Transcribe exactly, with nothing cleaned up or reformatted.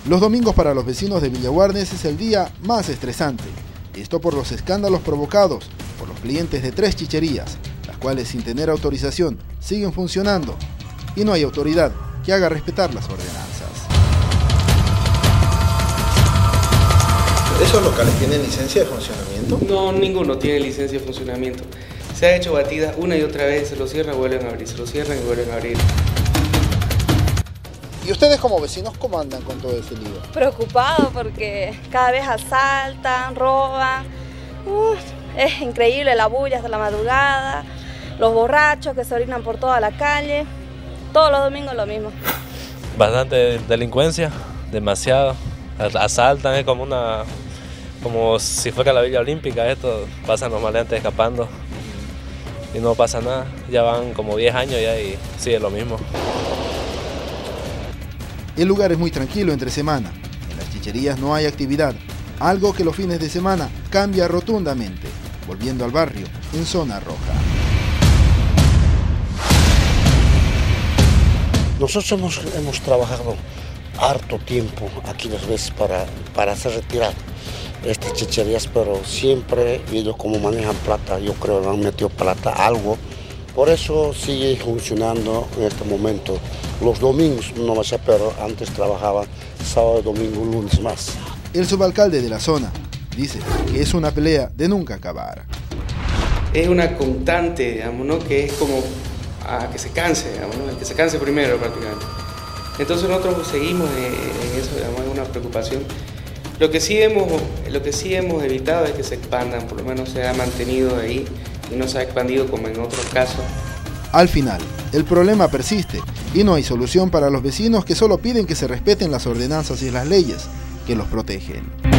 Los domingos para los vecinos de Villaguarnes es el día más estresante. Esto por los escándalos provocados por los clientes de tres chicherías, las cuales sin tener autorización siguen funcionando y no hay autoridad que haga respetar las ordenanzas. ¿Esos locales tienen licencia de funcionamiento? No, ninguno tiene licencia de funcionamiento. Se ha hecho batida una y otra vez, se lo cierran, vuelven a abrir, se lo cierran y vuelven a abrir. ¿Y ustedes como vecinos cómo andan con todo ese lío? Preocupados porque cada vez asaltan, roban. Uf, es increíble la bulla hasta la madrugada, los borrachos que se orinan por toda la calle. Todos los domingos lo mismo. Bastante delincuencia, demasiado. Asaltan, es como una, como si fuera la Villa Olímpica, esto, pasan los maleantes escapando y no pasa nada. Ya van como diez años ya y sigue lo mismo. El lugar es muy tranquilo entre semana. En las chicherías no hay actividad, algo que los fines de semana cambia rotundamente, volviendo al barrio en zona roja. Nosotros hemos, hemos trabajado harto tiempo aquí las veces para, para hacer retirar estas chicherías, pero siempre ellos como manejan plata, yo creo que han metido plata, algo. Por eso sigue funcionando en este momento. Los domingos no va a ser, pero antes trabajaban sábado, domingo, lunes más. El subalcalde de la zona dice que es una pelea de nunca acabar. Es una constante, digamos, ¿no? Que es como a que se canse, digamos, ¿no? El que se canse primero prácticamente. Entonces nosotros seguimos en eso, digamos, es una preocupación. Lo que sí hemos, lo que sí hemos evitado es que se expandan, por lo menos se ha mantenido ahí y no se ha expandido como en otros casos. Al final, el problema persiste y no hay solución para los vecinos que solo piden que se respeten las ordenanzas y las leyes que los protegen.